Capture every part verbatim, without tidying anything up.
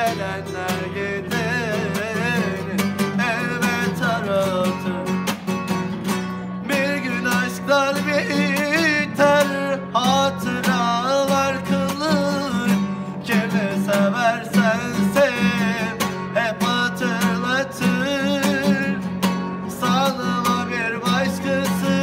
gelenler gideni elbet aradı. Bir gün aşklar biter, hatıralar kalır. Kimi seversen sev, hep hatırlatır. Sanma bir başkası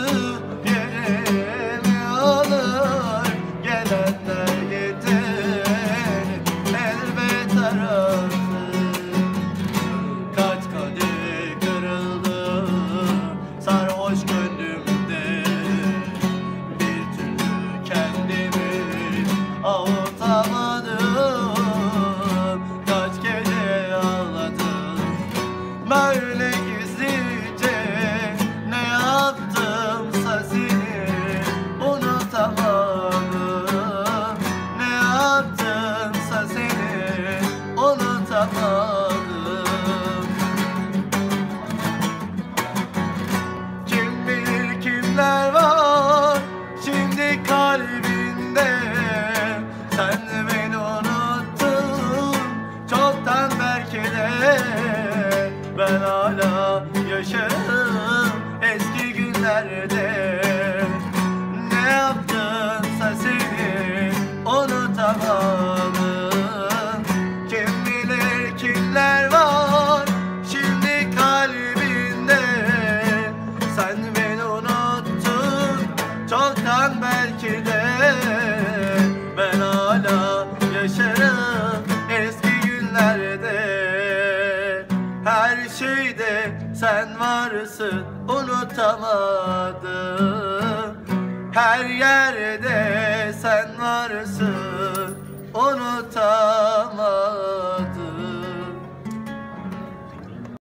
yerimi alır. Gelenler gideni elbet aradı. Kaç kadeh kırıldı sarhoş gönlümde, bir türlü kendimi avutamadım. Kaç gece ağladım böyle gizlice, ne yaptımsa seni unutamadım. Ne yaptımsa seni unutamadım. Kim bilir kimler var şimdi kalbinde. Sen beni unuttun çoktan belki de. Ben hala yaşarım eski günlerde. Ne yaptımsa seni unutamadım. Kim bilir kimler var şimdi kalbinde. Sen beni unuttun çoktan belki de. Ben hala yaşarım eski günlerde. Her şeyde sen varsın unutamadım. Her yerde sen varsın unutamadım.